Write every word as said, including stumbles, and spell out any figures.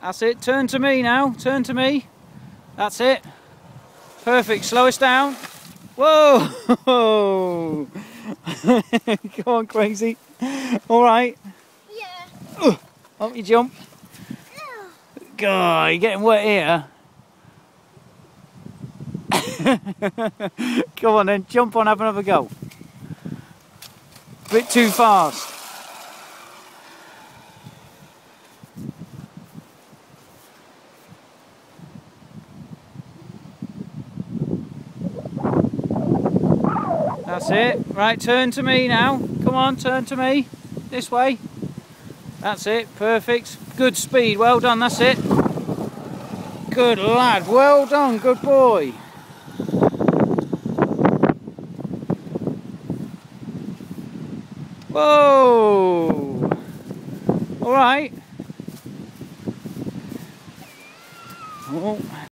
That's it. Turn to me now. Turn to me. That's it. Perfect. Slow us down. Whoa! Go on, crazy. All right. Yeah. Up you jump. God, you're getting wet here. Come on then, jump on, have another go. A bit too fast. That's it. Right, turn to me now. Come on, turn to me. This way. That's it. Perfect. Good speed. Well done. That's it. Good lad. Well done. Good boy. Whoa. All right. Oh.